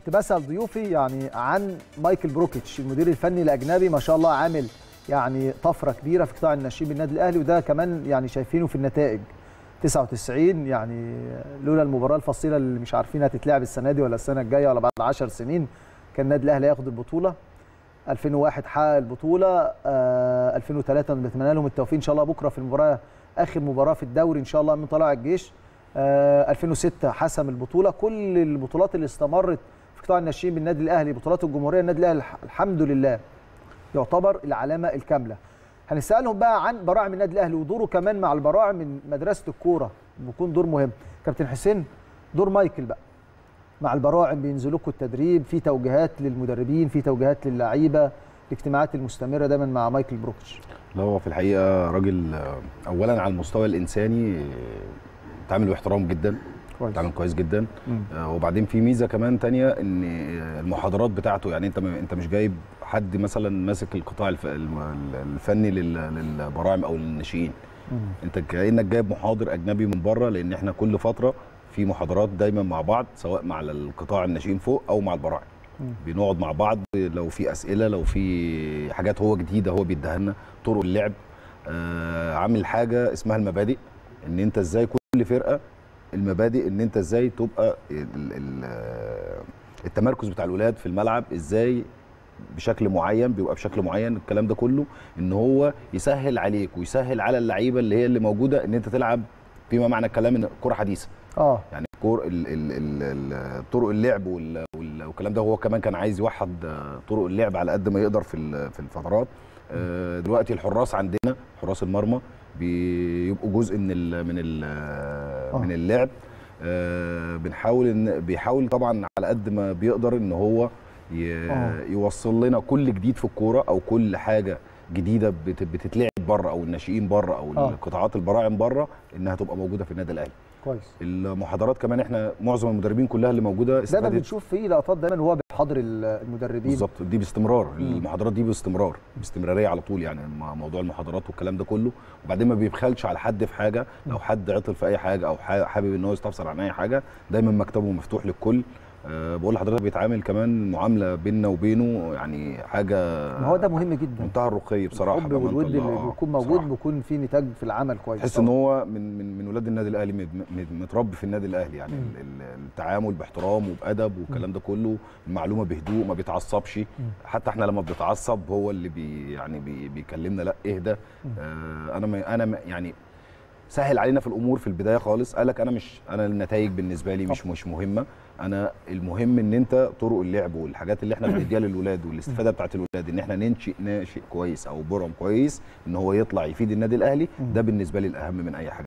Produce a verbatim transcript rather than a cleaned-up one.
كنت بسال ضيوفي يعني عن مايكل بروكيتش المدير الفني الاجنبي، ما شاء الله عامل يعني طفره كبيره في قطاع الناشئين بالنادي الاهلي، وده كمان يعني شايفينه في النتائج. تسعة وتسعين يعني لولا المباراه الفصيله اللي مش عارفين هتتلعب السنه دي ولا السنه الجايه ولا بعد عشر سنين كان النادي الاهلي هياخد البطوله. ألفين وواحد حقق البطوله، آه ألفين وثلاثة بنتمنى لهم التوفيق ان شاء الله بكره في المباراه اخر مباراه في الدوري ان شاء الله من طلائع الجيش. آه ألفين وستة حسم البطوله. كل البطولات اللي استمرت في قطاع الناشئين بالنادي الاهلي، بطولات الجمهوريه النادي الاهلي الحمد لله يعتبر العلامه الكامله. هنسالهم بقى عن براعم النادي الاهلي ودوره كمان مع البراعم من مدرسه الكوره، بيكون دور مهم. كابتن حسين، دور مايكل بقى مع البراعم، بينزلوا لكم التدريب، في توجيهات للمدربين، في توجيهات للعيبه، الاجتماعات المستمره دايما مع مايكل بروكيتش. لا هو في الحقيقه راجل اولا على المستوى الانساني تعامل باحترام جدا، تعامل كويس جدا. آه وبعدين في ميزه كمان تانية ان المحاضرات بتاعته، يعني انت انت مش جايب حد مثلا ماسك القطاع الفني للبراعم او للناشئين، انت كانك جايب محاضر اجنبي من بره، لان احنا كل فتره في محاضرات دايما مع بعض سواء مع القطاع الناشئين فوق او مع البراعم. بنقعد مع بعض لو في اسئله، لو في حاجات هو جديده هو بيديها لنا، طرق اللعب. آه عامل حاجه اسمها المبادئ، ان انت ازاي كل فرقه المبادئ، ان انت ازاي تبقى التمركز بتاع الولاد في الملعب ازاي بشكل معين، بيبقى بشكل معين. الكلام ده كله ان هو يسهل عليك ويسهل على اللعيبه اللي هي اللي موجوده ان انت تلعب فيما معنى الكلام ان كره حديثه. اه يعني كور طرق اللعب والكلام ده، هو كمان كان عايز يوحد طرق اللعب على قد ما يقدر في في الفترات. دلوقتي الحراس عندنا، حراس المرمى بيبقوا جزء من ال من ال من اللعب. بنحاول ان بيحاول طبعا على قد ما بيقدر ان هو يوصل لنا كل جديد في الكوره، او كل حاجه جديده بتتلعب بره، او الناشئين بره، او أوه. القطاعات البراعم بره، انها تبقى موجوده في النادي الاهلي. كويس. المحاضرات كمان احنا معظم المدربين كلها اللي موجوده دايما بنشوف فيه لقطات دايما هو بيحاضر المدربين. بالظبط، دي باستمرار. مم. المحاضرات دي باستمرار، باستمراريه على طول، يعني موضوع المحاضرات والكلام ده كله. وبعدين ما بيبخلش على حد في حاجه، لو حد عطل في اي حاجه او حابب ان هو يستفسر عن اي حاجه، دايما مكتبه مفتوح للكل. أه بقول لحضرتك بيتعامل كمان معامله بيننا وبينه، يعني حاجه ما هو ده مهم جدا، منتهى الرقي بصراحه. الحب والود اللي بيكون موجود بيكون في نتاج في العمل كويس. تحس ان هو من من من ولاد النادي الاهلي، متربي في النادي الاهلي، يعني م. التعامل باحترام وبادب والكلام ده كله، المعلومه بهدوء، ما بيتعصبش. م. حتى احنا لما بنتعصب هو اللي بي يعني بي بيكلمنا لا اهدى. آه انا ما انا ما يعني سهل علينا في الامور في البدايه خالص، قال لك انا مش انا النتائج بالنسبه لي مش مش مهمه، انا المهم ان انت طرق اللعب والحاجات اللي احنا بنديها للولاد والاستفاده بتاعت الولاد، ان احنا ننشئ ناشئ كويس او برم كويس ان هو يطلع يفيد النادي الاهلي، ده بالنسبه لي الاهم من اي حاجه.